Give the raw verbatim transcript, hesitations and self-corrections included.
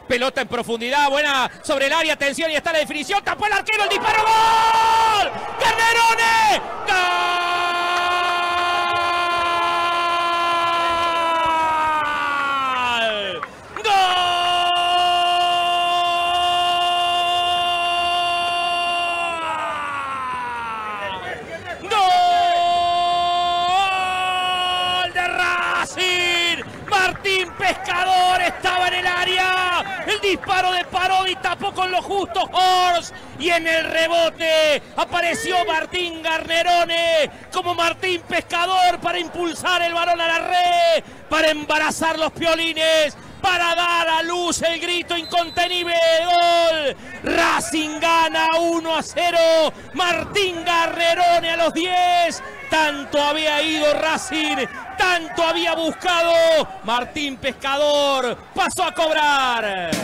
Pelota en profundidad, buena sobre el área, atención, y está la definición, tapó el arquero, el disparo, ¡gol! ¡Garnerone! ¡Gol! Martín Pescador estaba en el área, el disparo de Parodi tapó con lo justo Horst y en el rebote apareció Martín Garnerone como Martín Pescador para impulsar el balón a la red, para embarazar los piolines, para dar a luz el grito incontenible de gol. Racing gana uno a cero, Martín Garnerone a los diez. Tanto había ido Racing, tanto había buscado. Martín Pescador pasó a cobrar.